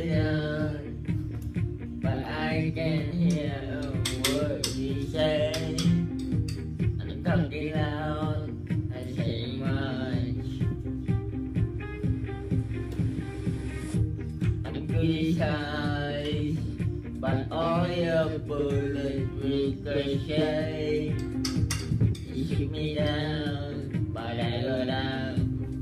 down, but I can hear what you say. I'm talking loud, I say much. I'm criticized, but all your bullets ricochet. You shoot me down, but I go down.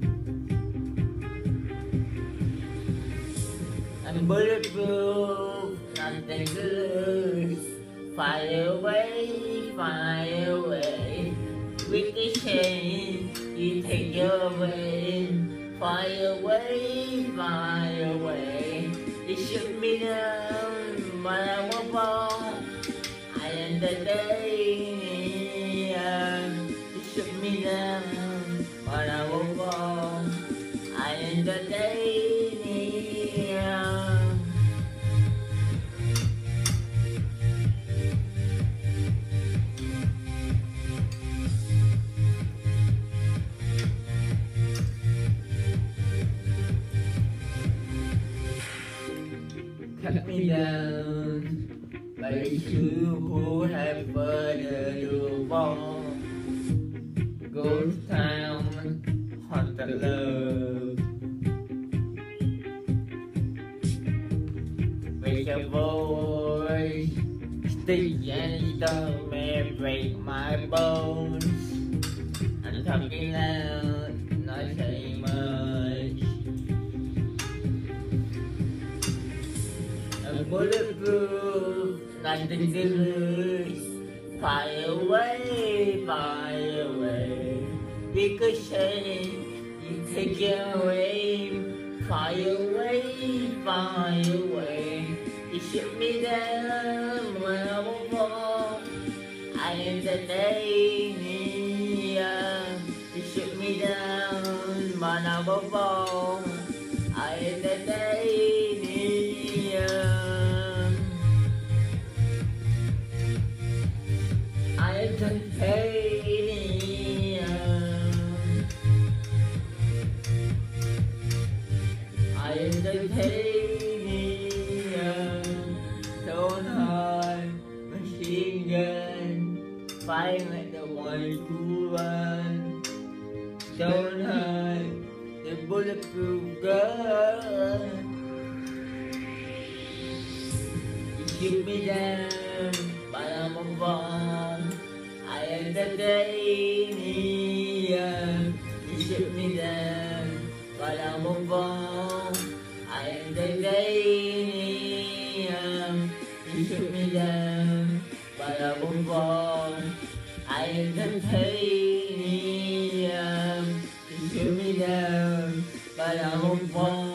I'm bulletproof, nothing to lose. Fire away, fire away. Ricochet, you take your way. Fire away, fire away. You shoot me down, but I won't fall. I am the day. You shoot me down, but I won't fall. I am the day. Cut me down, but it's you who have further to fall. Ghost town, haunted love. Raise your voice, stick and stone may break my bones. I'm talking loud, not saying much. I'm bulletproof, nothing to lose. Fire away, fire away. Ricochet, you take your aim. Fire away, fire away. You shoot me down when I won't fall. I am the day. You shoot me down but I won't fall. I am the day. I am titanium. I am titanium. Stone hard machine gun, fighting like the one who run. Stone hard, the bulletproof gun. You shoot me down, but I'm a bomb. I am the titanium. You shoot me down, but I'm a bomb. I am the titanium. You shoot me down, but I'm a bomb. I am the titanium. You shoot me down, but I'm a bomb.